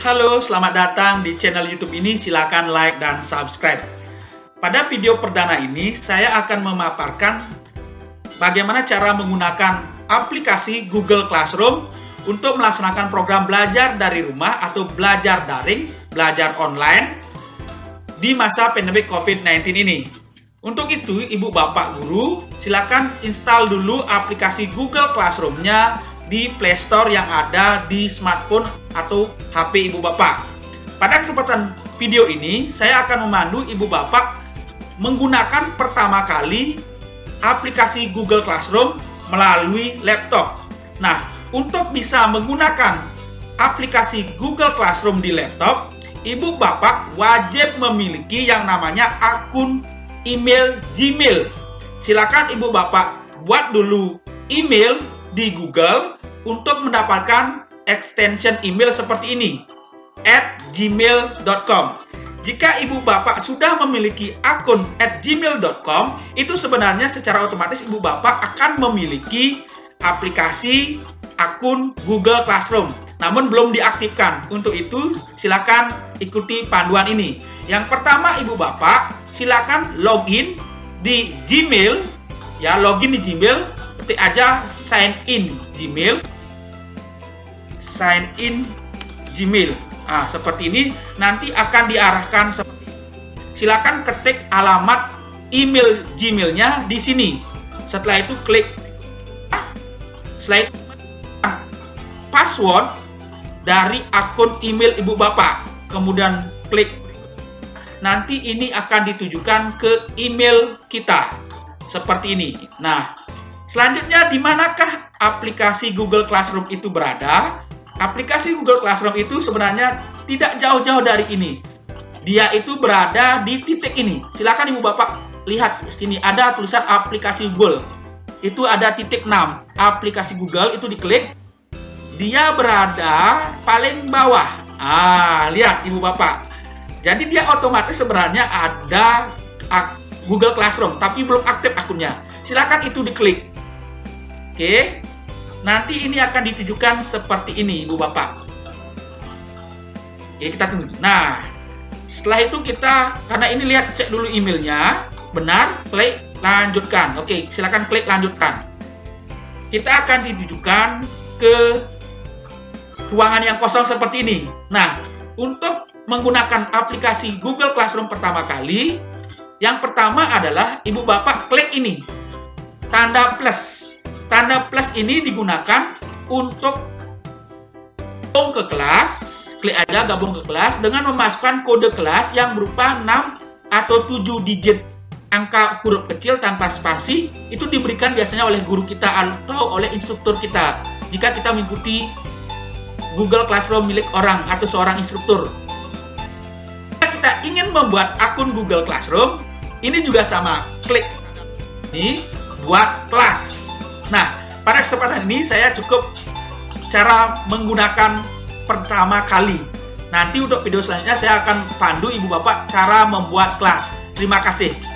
Halo, selamat datang di channel YouTube ini. Silakan like dan subscribe. Pada video perdana ini, saya akan memaparkan bagaimana cara menggunakan aplikasi Google Classroom untuk melaksanakan program belajar dari rumah atau belajar daring, belajar online di masa pandemi COVID-19 ini. Untuk itu, Ibu Bapak Guru, silakan install dulu aplikasi Google Classroom-nya di Play Store yang ada di smartphone atau HP Ibu Bapak. Pada kesempatan video ini, saya akan memandu Ibu Bapak menggunakan pertama kali aplikasi Google Classroom melalui laptop. Nah, untuk bisa menggunakan aplikasi Google Classroom di laptop, Ibu Bapak wajib memiliki yang namanya akun email Gmail. Silakan Ibu Bapak buat dulu email di Google untuk mendapatkan extension email seperti ini, @gmail.com. Jika Ibu Bapak sudah memiliki akun @gmail.com, itu sebenarnya secara otomatis Ibu Bapak akan memiliki aplikasi akun Google Classroom, namun belum diaktifkan. Untuk itu, silakan ikuti panduan ini. Yang pertama, Ibu Bapak silakan login di Gmail, ya, login di Gmail, ketik aja sign in Gmail. Nah, seperti ini nanti akan diarahkan seperti ini. Silakan ketik alamat email Gmail-nya di sini. Setelah itu klik password dari akun email Ibu Bapak. Kemudian klik. Nanti ini akan ditujukan ke email kita. Seperti ini. Nah, selanjutnya di manakah aplikasi Google Classroom itu berada? Aplikasi Google Classroom itu sebenarnya tidak jauh-jauh dari ini. Dia itu berada di titik ini. Silakan Ibu Bapak lihat di sini ada tulisan aplikasi Google. Itu ada titik 6. Aplikasi Google itu diklik. Dia berada paling bawah. Lihat Ibu Bapak. Jadi dia otomatis sebenarnya ada Google Classroom, tapi belum aktif akunnya. Silakan itu diklik. Oke. Nanti ini akan ditujukan seperti ini, Ibu Bapak. Oke, kita tunggu. Nah, setelah itu kita, karena ini lihat, cek dulu emailnya. Benar, klik lanjutkan. Oke, silakan klik lanjutkan. Kita akan ditujukan ke ruangan yang kosong seperti ini. Nah, untuk menggunakan aplikasi Google Classroom pertama kali, yang pertama adalah Ibu Bapak klik ini, tanda plus. Tanda plus ini digunakan untuk gabung ke kelas. Klik aja gabung ke kelas dengan memasukkan kode kelas yang berupa 6 atau 7 digit angka huruf kecil tanpa spasi. Itu diberikan biasanya oleh guru kita atau oleh instruktur kita jika kita mengikuti Google Classroom milik orang atau seorang instruktur. Jika kita ingin membuat akun Google Classroom, ini juga sama. Klik ini buat kelas. Nah, pada kesempatan ini saya cukup cara menggunakan pertama kali. Nanti untuk video selanjutnya saya akan pandu Ibu Bapak cara membuat kelas. Terima kasih.